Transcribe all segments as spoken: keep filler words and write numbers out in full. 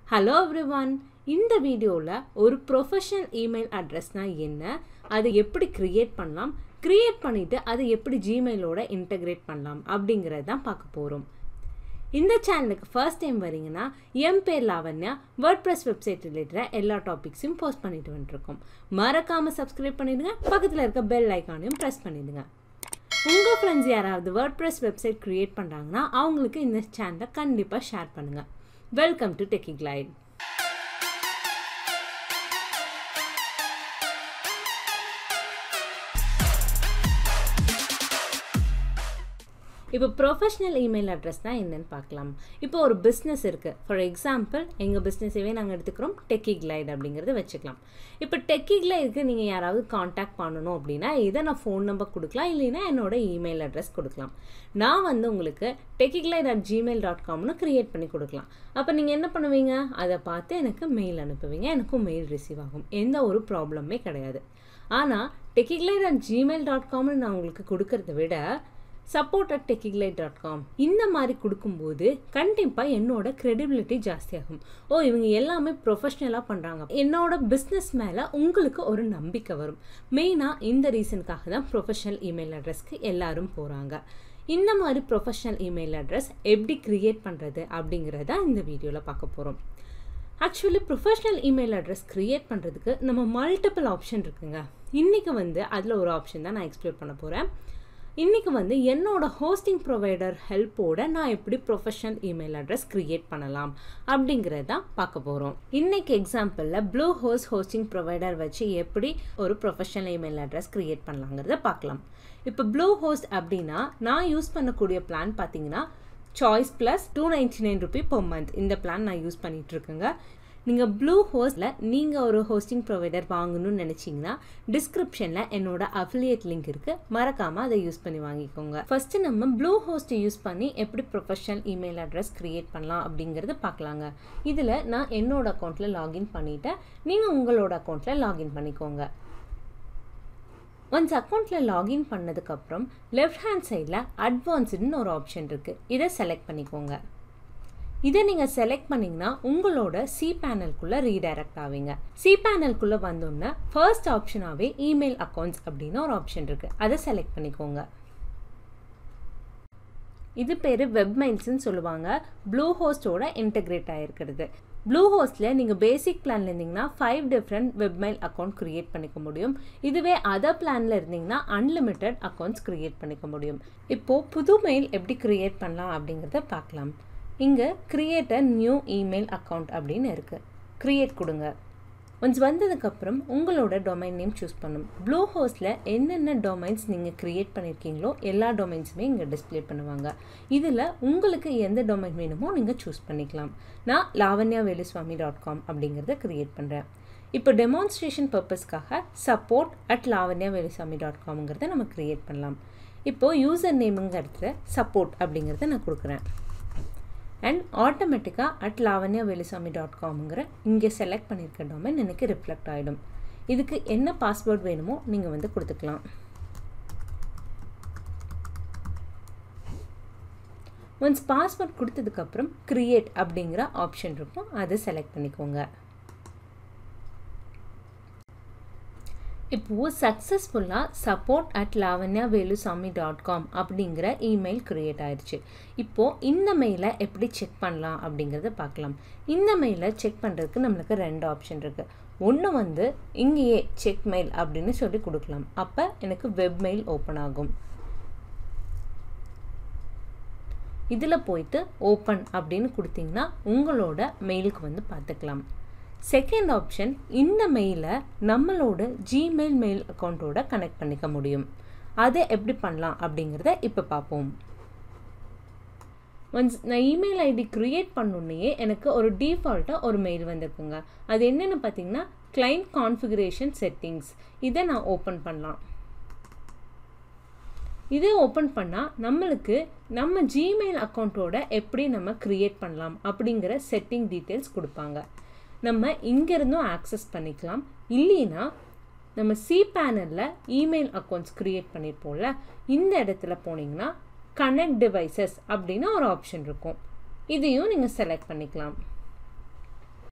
Hello everyone. இந்த வீடியோல ஒரு ப்ரொஃபஷனல் இமெயில் அட்ரஸ்னா என்ன, அதை எப்படி கிரியேட் பண்ணலாம், கிரியேட் பண்ணிட்டு அதை எப்படி ஜிமெயிலோட இன்டகிரேட் பண்ணலாம் அப்படிங்கறத தான் பார்க்க போறோம். இந்த சேனலுக்கு ஃபர்ஸ்ட் டைம் வரீங்கன்னா என் பேர் லாவண்யா. வேர்ட்பிரஸ் வெப்சைட் ரிலேட்டடா எல்லா டாபிக்ஸையும் போஸ்ட் பண்ணிட்டு வந்துருக்கோம். மறக்காம சப்ஸ்கிரைப் பண்ணிடுங்க, பக்கத்துல இருக்க பெல் ஐகானையும் பிரஸ் பண்ணிடுங்க. உங்க ஃப்ரெண்ட்ஸ் யாராவது வேர்ட்பிரஸ் வெப்சைட் கிரியேட் பண்றாங்கன்னா அவங்களுக்கு இந்த சேனலை கண்டிப்பா ஷேர் பண்ணுங்க. Welcome to Techie Glide. இப்போ ப்ரொஃபஷனல் இமெயில் அட்ரஸ் தான் என்னன்னு பார்க்கலாம். இப்போ ஒரு பிஸ்னஸ் இருக்குது. ஃபார் எக்ஸாம்பிள் எங்கள் பிஸ்னஸையே நாங்கள் எடுத்துக்கிறோம் டெக்கி கிளைட் அப்படிங்கிறத வச்சுக்கலாம். இப்போ டெக்கி கிளைடுக்கு நீங்கள் யாராவது காண்டாக்ட் பண்ணணும் அப்படின்னா இதை நான் ஃபோன் நம்பர் கொடுக்கலாம், இல்லைன்னா என்னோட இமெயில் அட்ரஸ் கொடுக்கலாம். நான் வந்து உங்களுக்கு Techie Glide at Gmail dot காம்னு க்ரியேட் பண்ணி கொடுக்கலாம். அப்போ நீங்கள் என்ன பண்ணுவீங்க, அதை பார்த்து எனக்கு மெயில் அனுப்புவீங்க, எனக்கும் மெயில் ரிசீவ் ஆகும், எந்த ஒரு ப்ராப்ளமே கிடையாது. ஆனால் Techie Glide at Gmail dot காம்னு நான் உங்களுக்கு கொடுக்கறத விட support at Techie Glide dot com இந்த மாதிரி கொடுக்கும்போது கண்டிப்பாக என்னோட கிரெடிபிலிட்டி ஜாஸ்தியாகும். ஓ இவங்க எல்லாமே ப்ரொஃபஷ்னலாக பண்ணுறாங்க, என்னோட பிஸ்னஸ் மேலே உங்களுக்கு ஒரு நம்பிக்கை வரும். மெயினாக இந்த ரீசனுக்காக தான் ப்ரொஃபஷனல் இமெயில் அட்ரஸ்க்கு எல்லாரும் போகிறாங்க. இந்த மாதிரி ப்ரொஃபஷனல் இமெயில் அட்ரஸ் எப்படி கிரியேட் பண்ணுறது அப்படிங்கிறத இந்த வீடியோவில் பார்க்க போகிறோம். Actually professional email address create பண்ணுறதுக்கு நம்ம மல்டிபிள் ஆப்ஷன் இருக்குங்க. இன்றைக்கி வந்து அதில் ஒரு ஆப்ஷன் தான் நான் எக்ஸ்ப்ளோர் பண்ண போகிறேன். இன்றைக்கி வந்து என்னோட ஹோஸ்டிங் ப்ரொவைடர் ஹெல்ப்போட நான் எப்படி ப்ரொஃபஷனல் இமெயில் அட்ரஸ் க்ரியேட் பண்ணலாம் அப்படிங்கிறத தான் பார்க்க போகிறோம். இன்றைக்கி எக்ஸாம்பிளில் ப்ளூ ஹோஸ்ட் ஹோஸ்டிங் ப்ரொவைடர் வச்சு எப்படி ஒரு ப்ரொஃபஷனல் இமெயில் அட்ரஸ் க்ரியேட் பண்ணலாங்கிறத பார்க்கலாம். இப்போ ப்ளூ ஹோஸ்ட் அப்படின்னா நான் யூஸ் பண்ணக்கூடிய பிளான் பார்த்தீங்கன்னா choice plus two ninety nine rupee per month இந்த பிளான் நான் யூஸ் பண்ணிகிட்ருக்கேங்க. நீங்கள் ப்ளூ ஹோஸ்ட்டில் நீங்கள் ஒரு ஹோஸ்டிங் ப்ரொவைடர் வாங்கணும்னு நினச்சிங்கன்னா டிஸ்கிரிப்ஷனில் என்னோட அஃபிலியேட் லிங்க் இருக்குது, மறக்காமல் அதை யூஸ் பண்ணி வாங்கிக்கோங்க. ஃபஸ்ட்டு நம்ம ப்ளூ ஹோஸ்ட்டை யூஸ் பண்ணி எப்படி ப்ரொஃபஷனல் இமெயில் அட்ரஸ் க்ரியேட் பண்ணலாம் அப்படிங்கிறது பார்க்கலாங்க. இதில் நான் என்னோட அக்கௌண்ட்டில் லாகின் பண்ணிவிட்டேன், நீங்கள் உங்களோட அக்கௌண்ட்டில் லாகின் பண்ணிக்கோங்க. ஒன்ஸ் அக்கௌண்ட்டில் லாகின் பண்ணதுக்கப்புறம் லெஃப்ட் ஹேண்ட் சைடில் அட்வான்ஸ்டுன்னு ஒரு ஆப்ஷன் இருக்குது, இதை செலக்ட் பண்ணிக்கோங்க. இதை நீங்கள் செலக்ட் பண்ணிங்கன்னா உங்களோட சி பேனல்குள்ளே ரீடைரக்ட் ஆவீங்க. சி பேனல்குள்ளே வந்தோன்னே ஃபர்ஸ்ட் ஆப்ஷனாகவே இமெயில் அக்கௌண்ட்ஸ் அப்படின்னு ஒரு ஆப்ஷன் இருக்குது, அதை செலக்ட் பண்ணிக்கோங்க. இது பேர் வெப்மெயில்ஸ்ன்னு சொல்லுவாங்க. ப்ளூ ஹோஸ்டோட இன்டெகிரேட் ஆகிருக்கிறது. ப்ளூ ஹோஸ்ட்டில் நீங்கள் பேசிக் பிளானில் இருந்தீங்கன்னா five different webmail account create பண்ணிக்க முடியும். இதுவே அதர் பிளானில் இருந்தீங்கன்னா அன்லிமிட்டெட் அக்கௌண்ட்ஸ் க்ரியேட் பண்ணிக்க முடியும். இப்போது புது மெயில் எப்படி க்ரியேட் பண்ணலாம் அப்படிங்கிறத பார்க்கலாம். இங்கே create a new email account அப்படின்னு இருக்குது, க்ரியேட் கொடுங்க. ஒன்ஸ் வந்ததுக்கப்புறம் உங்களோட டொமைன் நேம் சூஸ் பண்ணும். ப்ளூ ஹோஸ்ட்டில் என்னென்ன டொமைன்ஸ் நீங்கள் க்ரியேட் பண்ணியிருக்கீங்களோ எல்லா டொமைன்ஸுமே இங்கே டிஸ்பிளே பண்ணுவாங்க. இதில் உங்களுக்கு எந்த டொமைன் வேணுமோ நீங்கள் சூஸ் பண்ணிக்கலாம். நான் லாவண்யா வேலுஸ்வாமி டாட் காம் அப்படிங்கிறத க்ரியேட் பண்ணுறேன். இப்போ டெமான்ஸ்ட்ரேஷன் பர்பஸ்க்காக support at Lavanya Veluswamy dot காம்ங்கிறத நம்ம க்ரியேட் பண்ணலாம். இப்போது யூசர் நேமுங்கிறத சப்போர்ட் அப்படிங்கிறத நான் கொடுக்குறேன். அண்ட் ஆட்டோமேட்டிக்காக அட் லாவண்யா வேலுசாமி டாட் காம்ங்கிற இங்கே செலக்ட் பண்ணியிருக்க டொமைன் எனக்கு ரிஃப்ளெக்ட் ஆகிடும். இதுக்கு என்ன பாஸ்வேர்ட் வேணுமோ நீங்கள் வந்து கொடுத்துக்கலாம். ஒன்ஸ் பாஸ்வேர்ட் கொடுத்ததுக்கப்புறம் க்ரியேட் அப்படிங்கிற ஆப்ஷன் இருக்கும், அதை செலக்ட் பண்ணிக்கோங்க. இப்போது சக்ஸஸ்ஃபுல்லாக support at Lavanya Velusamy dot com அப்படிங்கிற இமெயில் க்ரியேட் ஆயிடுச்சு. இப்போது இந்த மெயிலை எப்படி செக் பண்ணலாம் அப்படிங்கிறத பார்க்கலாம். இந்த மெயிலை செக் பண்ணுறதுக்கு நம்மளுக்கு ரெண்டு ஆப்ஷன் இருக்குது. ஒன்று வந்து இங்கேயே செக் மெயில் அப்படின்னு சொல்லி கொடுக்கலாம், அப்போ எனக்கு வெப் மெயில் ஓப்பன் ஆகும். இதில் போயிட்டு ஓப்பன் அப்படின்னு கொடுத்தீங்கன்னா உங்களோட மெயிலுக்கு வந்து பார்த்துக்கலாம். செகண்ட் ஆப்ஷன், இந்த மெயிலை நம்மளோட ஜிமெயில் மெயில் அக்கௌண்ட்டோட கனெக்ட் பண்ணிக்க முடியும். அதை எப்படி பண்ணலாம் அப்படிங்கிறத இப்போ பார்ப்போம். ஒன்ஸ் நான் இமெயில் ஐடி க்ரியேட் பண்ணோன்னே எனக்கு ஒரு டிஃபால்ட்டாக ஒரு மெயில் வந்திருக்குங்க. அது என்னென்னு பார்த்தீங்கன்னா கிளைண்ட் கான்ஃபிகரேஷன் செட்டிங்ஸ். இதை நான் ஓப்பன் பண்ணலாம். இதை ஓப்பன் பண்ணால் நம்மளுக்கு நம்ம ஜிமெயில் அக்கௌண்ட்டோட எப்படி நம்ம க்ரியேட் பண்ணலாம் அப்படிங்கிற செட்டிங் டீட்டெயில்ஸ் கொடுப்பாங்க. நம்ம இங்கேருந்தும் ஆக்சஸ் பண்ணிக்கலாம், இல்லைன்னா நம்ம சி பேனலில் இமெயில் அக்கௌண்ட்ஸ் க்ரியேட் பண்ணியிருப்போம்ல, இந்த இடத்துல போனீங்கன்னா கனெக்ட் டிவைசஸ் அப்படின்னு ஒரு ஆப்ஷன் இருக்கும், இதையும் நீங்கள் செலக்ட் பண்ணிக்கலாம்.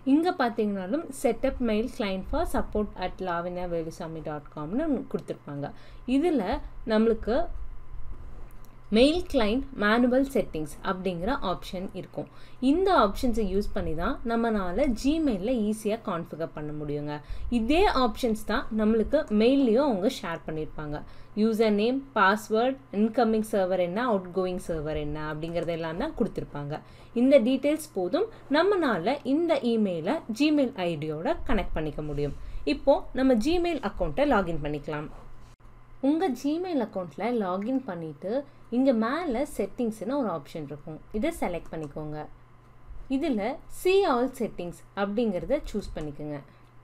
இங்கே பார்த்தீங்கன்னாலும் setup mail client for support at Lavanya Velusamy dot காம்னு கொடுத்துருப்பாங்க. இதில் நம்மளுக்கு மெயில் கிளைண்ட் மேனுவல் செட்டிங்ஸ் அப்படிங்கிற ஆப்ஷன் இருக்கும். இந்த ஆப்ஷன்ஸை யூஸ் பண்ணி தான் நம்மளால் ஜிமெயிலில் ஈஸியாக கான்ஃபிகர் பண்ண முடியுங்க. இதே ஆப்ஷன்ஸ் தான் நம்மளுக்கு மெயிலையும் அவங்க ஷேர் பண்ணியிருப்பாங்க. User name, password, incoming server என்ன, அவுட் கோயிங் சர்வர் என்ன அப்படிங்கிறதெல்லாம் தான் கொடுத்துருப்பாங்க. இந்த டீட்டெயில்ஸ் போதும் நம்மளால் இந்த இமெயிலை ஜிமெயில் ஐடியோட கனெக்ட் பண்ணிக்க முடியும். இப்போது நம்ம ஜிமெயில் அக்கௌண்ட்டை லாகின் பண்ணிக்கலாம். உங்கள் ஜிமெயில் அக்கௌண்ட்டில் லாகின் பண்ணிவிட்டு இங்கே மேலே செட்டிங்ஸ்னு ஒரு ஆப்ஷன் இருக்கும். இதை செலக்ட் பண்ணிக்கோங்க. இதில் சி ஆல் செட்டிங்ஸ் அப்படிங்கிறத சூஸ் பண்ணிக்கோங்க.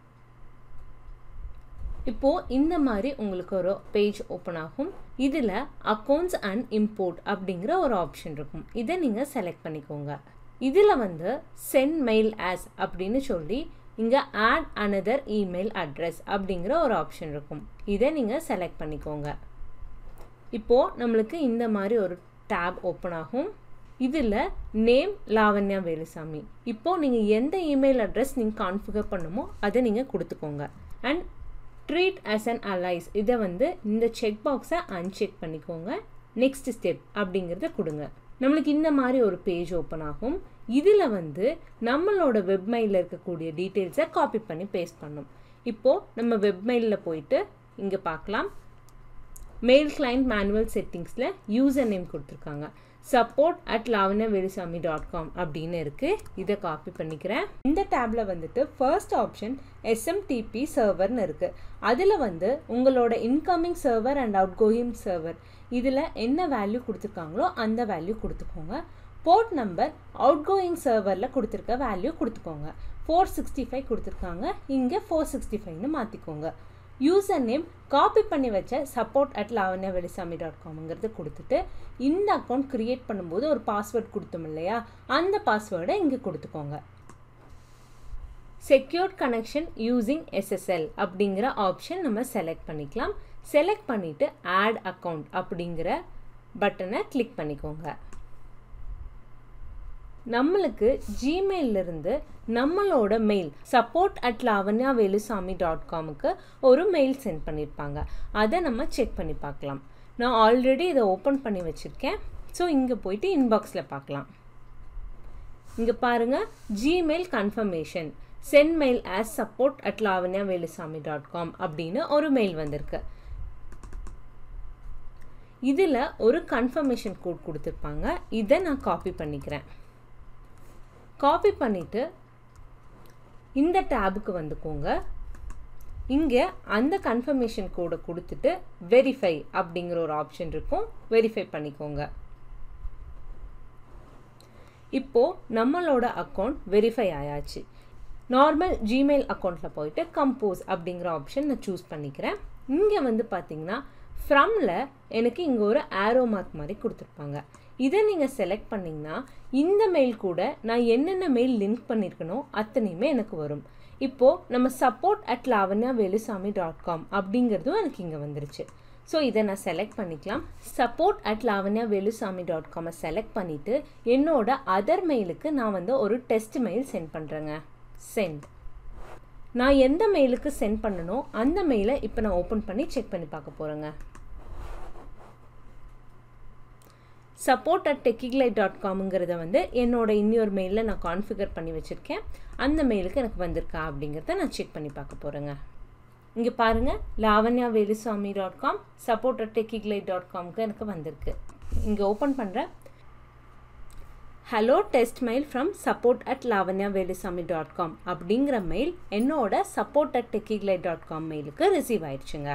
இப்போது இந்த மாதிரி உங்களுக்கு ஒரு பேஜ் ஓப்பன் ஆகும். இதில் அக்கௌண்ட்ஸ் அண்ட் இம்போர்ட் அப்படிங்கிற ஒரு ஆப்ஷன் இருக்கும். இதை நீங்கள் செலக்ட் பண்ணிக்கோங்க. இதில் வந்து சென்ட் மெயில் ஆஸ் அப்படின்னு சொல்லி இங்கே ஆட் அனதர் இமெயில் அட்ரஸ் அப்படிங்கிற ஒரு ஆப்ஷன் இருக்கும். இதை நீங்கள் செலக்ட் பண்ணிக்கோங்க. இப்போது நம்மளுக்கு இந்த மாதிரி ஒரு டேப் ஓப்பன் ஆகும். இதில் நேம் லாவண்யா வேலுசாமி. இப்போது நீங்கள் எந்த இமெயில் அட்ரஸ் நீங்கள் கான்ஃபிகர் பண்ணுமோ அதை நீங்கள் கொடுத்துக்கோங்க. And treat as an alias இதை வந்து இந்த செக் பாக்ஸை அன்செக் பண்ணிக்கோங்க. நெக்ஸ்ட் ஸ்டெப் அப்படிங்கிறத கொடுங்க. நம்மளுக்கு இந்த மாதிரி ஒரு பேஜ் ஓப்பன் ஆகும். இதில் வந்து நம்மளோட வெப்மெயிலில் இருக்கக்கூடிய டீட்டெயில்ஸை காப்பி பண்ணி பேஸ்ட் பண்ணணும். இப்போது நம்ம வெப்மெயிலில் போயிட்டு இங்கே பார்க்கலாம். மெயில் கிளைண்ட் மேனுவல் செட்டிங்ஸில் யூசர் நேம் கொடுத்துருக்காங்க. Support at Lavanya Velusamy dot com அப்படின்னு இருக்குது. இதை காப்பி பண்ணிக்கிறேன். இந்த டேப்பில் வந்துட்டு ஃபர்ஸ்ட் ஆப்ஷன் எஸ்எம்டிபி சர்வர்னு இருக்குது. அதில் வந்து உங்களோட incoming server and outgoing server இதில் என்ன வேல்யூ கொடுத்துருக்காங்களோ அந்த வேல்யூ கொடுத்துக்கோங்க. போர்ட் நம்பர் அவுட் கோயிங் சர்வரில் கொடுத்துருக்க வேல்யூ கொடுத்துக்கோங்க. ஃபோர் சிக்ஸ்டி ஃபைவ் கொடுத்துருக்காங்க, இங்கே ஃபோர் சிக்ஸ்டி ஃபைவ்னு மாற்றிக்கோங்க. யூசர் நேம் காப்பி பண்ணி வச்ச support at Lavanya Velusamy dot காம்ங்கிறது கொடுத்துட்டு இந்த அக்கௌண்ட் க்ரியேட் பண்ணும்போது ஒரு பாஸ்வேர்ட் கொடுத்தோம் இல்லையா, அந்த பாஸ்வேர்டை இங்கே கொடுத்துக்கோங்க. செக்யூர்ட் கனெக்ஷன் யூஸிங் எஸ்எஸ்எல் அப்படிங்கிற ஆப்ஷன் நம்ம செலக்ட் பண்ணிக்கலாம். செலக்ட் பண்ணிவிட்டு ஆட் அக்கௌண்ட் அப்படிங்கிற பட்டனை கிளிக் பண்ணிக்கோங்க. நம்மளுக்கு ஜிமெயிலிருந்து நம்மளோட mail support at Lavanya Velusamy dot காமுக்கு ஒரு மெயில் சென்ட் பண்ணியிருப்பாங்க. அதை நம்ம செக் பண்ணி பார்க்கலாம். நான் ஆல்ரெடி இதை ஓப்பன் பண்ணி வச்சுருக்கேன். ஸோ இங்கே போயிட்டு இன்பாக்ஸில் பார்க்கலாம். இங்கே பாருங்கள், Gmail confirmation sent mail as support at Lavanya Velusamy dot com அப்படின்னு ஒரு மெயில் வந்திருக்கு. இதில் ஒரு கன்ஃபர்மேஷன் கோட் கொடுத்துருப்பாங்க. இதை நான் காப்பி பண்ணிக்கிறேன். காப்பி பண்ணிவிட்டு இந்த டேபுக்கு வந்துக்கோங்க. இங்கே அந்த கன்ஃபர்மேஷன் கோடை கொடுத்துட்டு வெரிஃபை அப்படிங்கிற ஒரு ஆப்ஷன் இருக்கும். வெரிஃபை பண்ணிக்கோங்க. இப்போது நம்மளோட அக்கௌண்ட் வெரிஃபை ஆயாச்சு. நார்மல் ஜிமெயில் அக்கௌண்ட்டில் போயிட்டு கம்போஸ் அப்படிங்கிற ஆப்ஷன் நான் சூஸ் பண்ணிக்கிறேன். இங்கே வந்து பார்த்தீங்கன்னா ஃப்ரம்மில் எனக்கு இங்கே ஒரு ஆரோ மார்க் மாதிரி கொடுத்துருப்பாங்க. இதை நீங்கள் செலக்ட் பண்ணிங்கன்னா இந்த மெயில் கூட நான் என்னென்ன மெயில் லிங்க் பண்ணியிருக்கனோ அத்தனையுமே எனக்கு வரும். இப்போது நம்ம support at Lavanya Velusamy dot com அப்படிங்கிறதும் எனக்கு இங்கே வந்துருச்சு. ஸோ இதை நான் செலக்ட் பண்ணிக்கலாம். Support at Lavanya Velusamy dot காமை செலக்ட் பண்ணிவிட்டு என்னோட அதர் மெயிலுக்கு நான் வந்து ஒரு டெஸ்ட் மெயில் சென்ட் பண்ணுறேங்க. சென்ட். நான் எந்த மெயிலுக்கு சென்ட் பண்ணனோ அந்த மெயிலை இப்போ நான் ஓப்பன் பண்ணி செக் பண்ணி பார்க்க போகிறேங்க. சப்போர்ட் அட் டெக்கிக்லைட் டாட் காம்ங்கிறத வந்து என்னோட இன்னொரு மெயிலில் நான் கான்ஃபிகர் பண்ணி வச்சுருக்கேன். அந்த மெயிலுக்கு எனக்கு வந்திருக்கா அப்படிங்கிறத நான் செக் பண்ணி பார்க்க போகிறேங்க. இங்கே பாருங்கள், Lavanya Velusamy dot com support at Techie Glide dot காம்க்கு எனக்கு வந்திருக்கு. இங்கே ஓப்பன் பண்ணுறேன். Hello test mail from support at Lavanya Velusamy dot com அப்படிங்கிற மெயில் என்னோட support at Techie Glide dot com மெயிலுக்கு ரிசீவ் ஆயிடுச்சுங்க.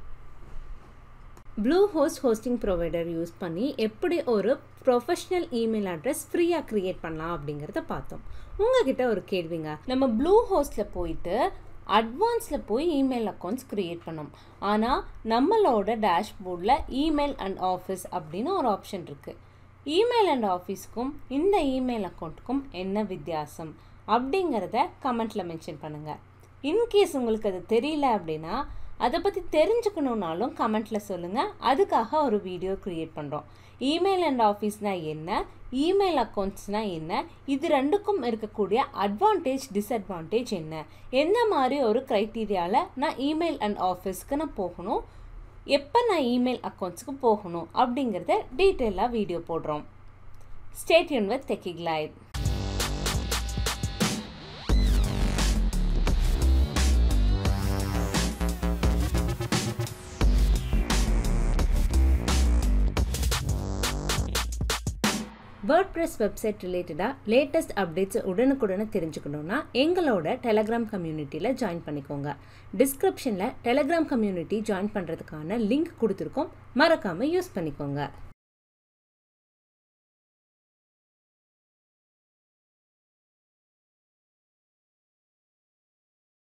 ப்ளூஹோஸ்ட் ஹோஸ்டிங் ப்ரொவைடர் யூஸ் பண்ணி எப்படி ஒரு ப்ரொஃபஷ்னல் இமெயில் அட்ரஸ் ஃப்ரீயாக க்ரியேட் பண்ணலாம் அப்படிங்கிறத பார்த்தோம். உங்ககிட்ட ஒரு கேள்விங்க. நம்ம ப்ளூஹோஸ்ட்டில் போயிட்டு அட்வான்ஸில் போய் இமெயில் அக்கௌண்ட்ஸ் க்ரியேட் பண்ணோம். ஆனால் நம்மளோட டேஷ்போர்டில் இமெயில் அண்ட் ஆஃபீஸ் அப்படின்னு ஒரு ஆப்ஷன் இருக்குது. இமெயில் அண்ட் ஆஃபீஸ்க்கும் இந்த இமெயில் அக்கௌண்ட்டுக்கும் என்ன வித்தியாசம் அப்படிங்கிறத கமெண்ட்டில் மென்ஷன் பண்ணுங்கள். இன்கேஸ் உங்களுக்கு அது தெரியல அப்படின்னா அதை பற்றி தெரிஞ்சுக்கணுன்னாலும் கமெண்ட்டில் சொல்லுங்கள். அதுக்காக ஒரு வீடியோ க்ரியேட் பண்ணுறோம். இமெயில் அண்ட் ஆஃபீஸ்னா என்ன, இமெயில் அக்கௌண்ட்ஸ்னா என்ன, இது ரெண்டுக்கும் இருக்கக்கூடிய அட்வான்டேஜ் டிஸ்அட்வான்டேஜ் என்ன, எந்த மாதிரி ஒரு க்ரைட்டீரியாவில் நான் இமெயில் அண்ட் ஆஃபீஸ்க்கு நான் போகணும், எப்போ நான் இமெயில் அக்கௌண்ட்ஸ்க்கு போகணும் அப்படிங்கிறத டீட்டெயிலாக வீடியோ போடுறோம். Stay tuned with Techie Glide. WordPress website ரிலேட்டடாக லேட்டஸ்ட் அப்டேட்ஸ் உடனுக்குடனே தெரிஞ்சுக்கணுன்னா எங்களோட டெலகிராம் கம்யூனிட்டியில் ஜாயின் பண்ணிக்கோங்க. டிஸ்கிரிப்ஷனில் டெலகிராம் கம்யூனிட்டி ஜாயின் பண்ணுறதுக்கான லிங்க் கொடுத்துருக்கோம், மறக்காமல் யூஸ் பண்ணிக்கோங்க.